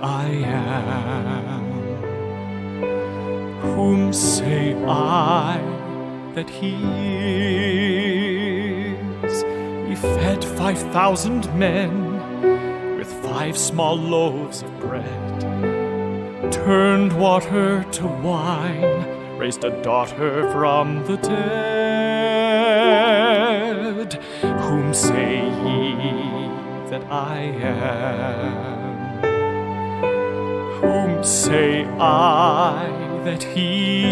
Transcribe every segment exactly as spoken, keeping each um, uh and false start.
I am? Whom say I that he is? He fed five thousand men with five small loaves of bread, turned water to wine, raised a daughter from the dead. Whom say ye that I am? Whom say I that he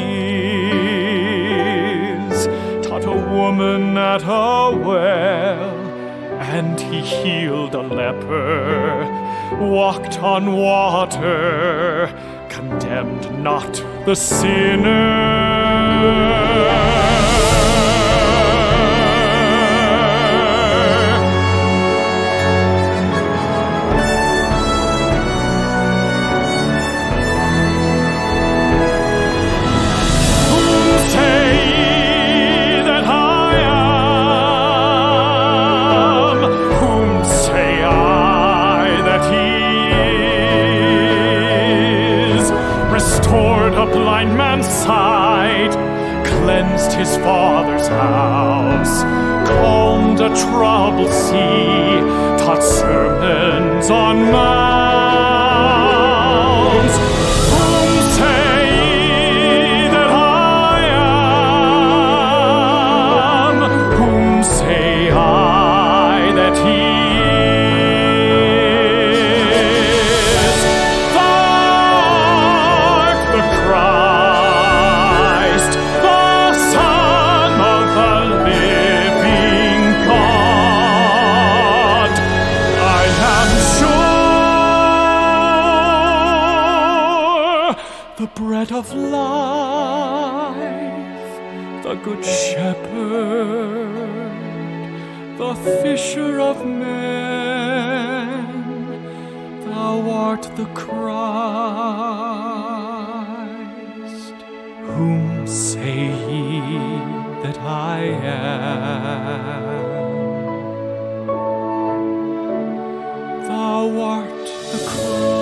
is? Taught a woman at a well, and he healed a leper, walked on water, condemned not the sinner. Blind man's sight, cleansed his father's house, calmed a troubled sea, taught sermons on mounts. Whom say ye that I am? Whom say I that he bread of life, the good shepherd, the fisher of men, thou art the Christ. Whom say ye that I am? Thou art the Christ.